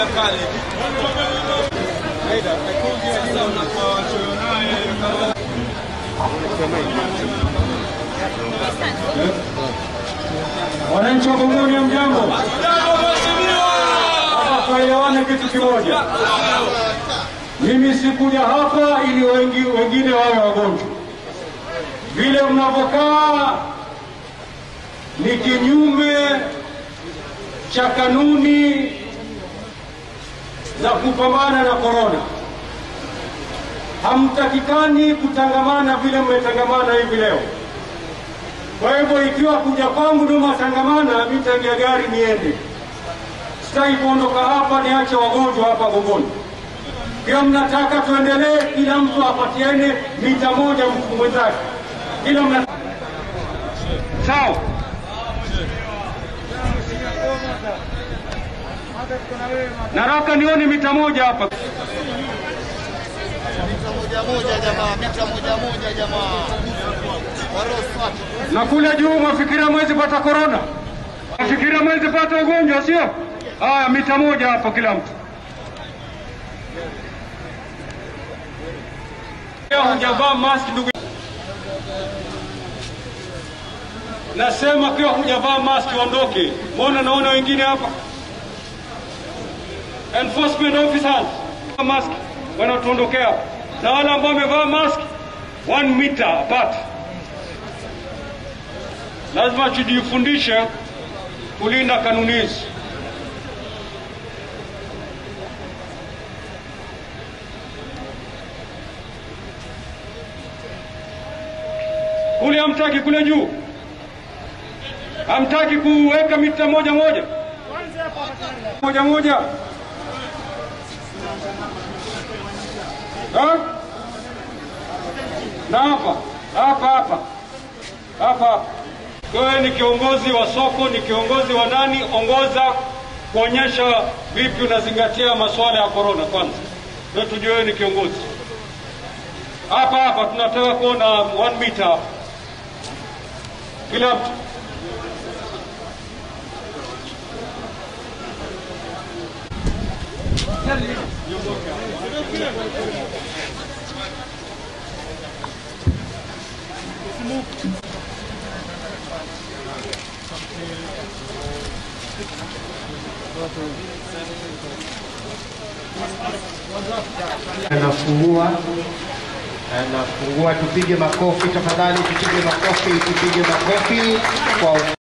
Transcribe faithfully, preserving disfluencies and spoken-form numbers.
Wananchi wa Gongoni mjambo. Tuelewane kitu kimoja. Mimi sikuja hapa ili wengi, wengine wawe wagonjwa. Vile mnavokaa ni kinyume cha kanuni za kupambana na corona. Hamtakikani kutangamana vile mmetangamana hivi leo. Kwa hivyo ikiwa kuja kwangu ndio matangamana, mimi nitaingia gari niende. Sitaki kuondoka hapa niache wagonjwa hapa Gongoni. Pia mnataka tuendelee, kila mtu apatiane mita moja mwenzake. Kila mna sawa. Naraka nione mita moja hapa. Mita moja moja jamaa, mita moja moja jamaa. Na kule juu mafikiria mwezi pata corona. Mafikiria mwezi pata ugonjwa sio? Haya mita moja hapa kila mtu. Leo hujavaa mask ndugu. Nasema kwa hujavaa mask ondoke. Mbona naona wengine hapa? Enforcement officers mask wanatuondokea. Na wale ambao wamevaa mask one meter apart. Lazima tujifundishe kulinda kanuni hizi. Kule hamtaki kule juu. Hamtaki kuweka mita moja moja. Moja moja. Ha? Na hapa, hapa hapa. Hapa. Wewe ni kiongozi wa soko, ni kiongozi wa nani, ongoza kuonyesha vipi unazingatia masuala ya corona kwanza. Ndio tujue wewe ni kiongozi. Hapa hapa tunataka kuona one meter. Kila mtu. Anafungua, anafungua, tupige makofi tafadhali, tupige makofi, tupige makofi kwa